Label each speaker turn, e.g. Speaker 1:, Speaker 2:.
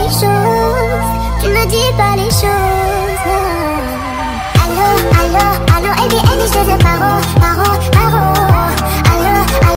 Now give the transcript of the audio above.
Speaker 1: les choses, tu me dis pas les choses. Allô, allô, allô, et bien, je te paro.